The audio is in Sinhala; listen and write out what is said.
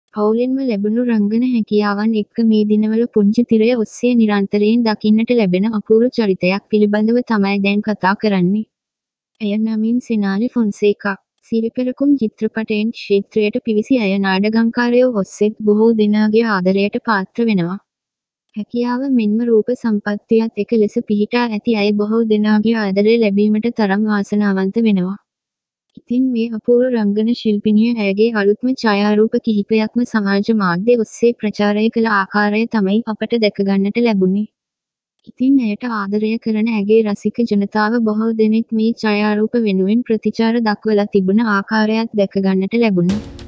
පවුලෙන්ම ලැබුණු රංගන හැකියාවන් එක්ක මේ දිනවල පුංචි තිරය ඔස්සේ නිරන්තරයෙන් දකින්නට ලැබෙන අපූර්ව චරිතයක් පිළිබඳව තමයි දැන් කතා කරන්නේ. ඇය නමින් සෙනාලි ෆොන්සේකා. සිරිපෙරකුම් චිත්‍රපටයෙන් ක්ෂේත්‍රයට පිවිසි ඇය නාඩගම්කාරයෝ ඔස්සේත් බොහෝ දෙනාගේ ආදරයට පාත්‍ර වෙනවා. හැකියාව මෙන්ම රූප සම්පත්තියත් එක ලෙස පිහිටා ඇති ඇය බොහෝ දෙනාගේ ආදරය ලැබීමට තරම් වාසනාවන්ත වෙනවා. ඉතින් මේ අපූර්ව රංගන ශිල්පිනිය ඇයගේ අලුත්ම ඡායාරූප කිහිපයක්ම සමාජ මාධ්‍ය ඔස්සේ ප්‍රචාරය කළ ආකාරය තමයි අපට දැකගන්නට ලැබුණේ. ඉතින් ඇයට ආදරය කරන ඇගේ රසික ජනතාව බොහෝ දෙනෙක් මේ ඡායාරූප වෙනුවෙන් ප්‍රතිචාර දක්වලා තිබුණ ආකාරයත් දැකගන්නට ලැබුණා.